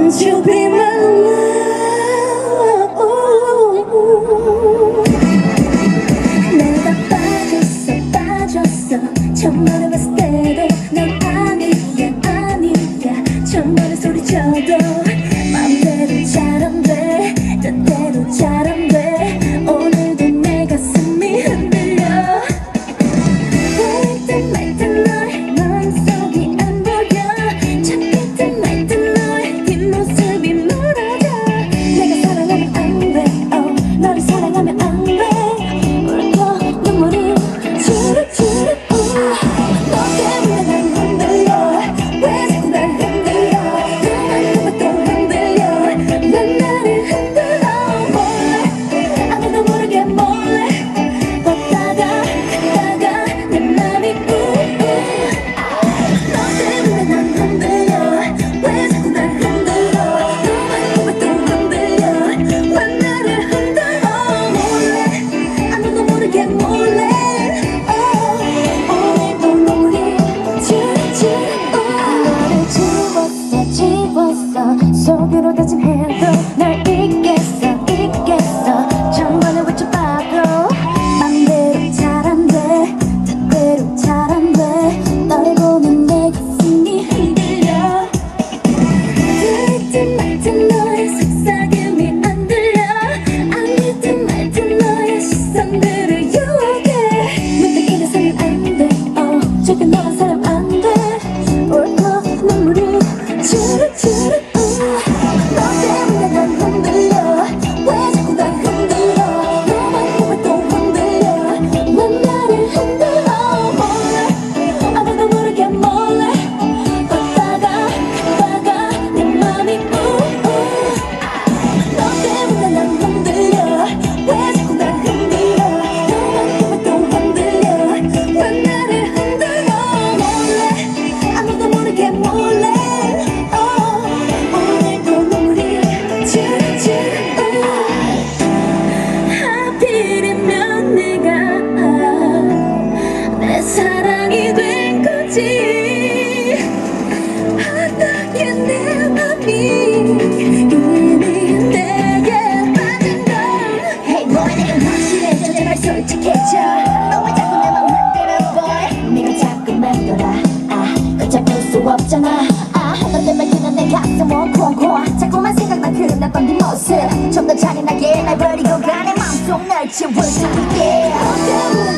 Won't you be my love? 내가 빠졌어 처음으로 봤을 때도 넌 아니야 처음으로 소리쳐도 맘대로 잘 안 돼 뜻대로 잘 안 돼 오늘도 내 가슴이 흔들려 보일 듯 말 듯 너의 마음속이 안 보여 잡힐 듯 말 듯 너의 뒷모습이 멀어져 내가 사랑하면 안 돼 너를 사랑하면 안 돼 울고 눈물이 주룩주룩 너 때문에 난 흔들려 왜 자꾸 날 흔들려 너만 보면 또 흔들려 난 나를 흔들어 몰래 아무도 모르게 몰래 걷다가 내 맘이 너 때문에 난 흔들려 왜 자꾸 날 흔들어 너만 보면 또 흔들려 왜 나를 흔들어 몰래 아무도 모르게 몰래 오늘도 눈물이 주룩주룩 너를 지웠어 속으로 다짐해도 널 잊겠어 정말로 외쳐봐도 맘대로 잘 안 돼 뜻대로 잘 안 돼 널 보면 내 가슴이 흔들려 들릴 듯 말 듯 너의 속삭임이 안 들려 아닐 듯 말 듯 너의 시선들을 유혹해 문득 일어서면 안 돼 절대 너란 사람 안 돼 울고 눈물이 주룩주룩 너 때문에 난 흔들려 왜 자꾸 날 흔들어 너만 보면 또 흔들려 왜 나를 흔들어 몰래 아무도 모르게 몰래 걷다가 내 맘이 너 때문에 난 흔들려 왜 자꾸 날 흔들어 너만 보면 또 흔들려 왜 나를 흔들어 몰래 아무도 모르게 몰래 오늘도 눈물이 주룩주룩 하필이면 내가 내 사랑이 된 거지 어떻게 내 맘이 이미 내게 빠진 걸 Hey boy 내가 확실해져 제발 솔직해져 너 왜 자꾸 내 맘 흔들어 boy 네가 자꾸 맴돌아 붙잡을 수 없잖아 너 때문에 그냥 내 가슴 콩콩 자꾸만 생각나 그런 밤 네 모습 좀 더 잔인하게 날 버리고 가내 맘속 널 지울 수 있게 너 때문에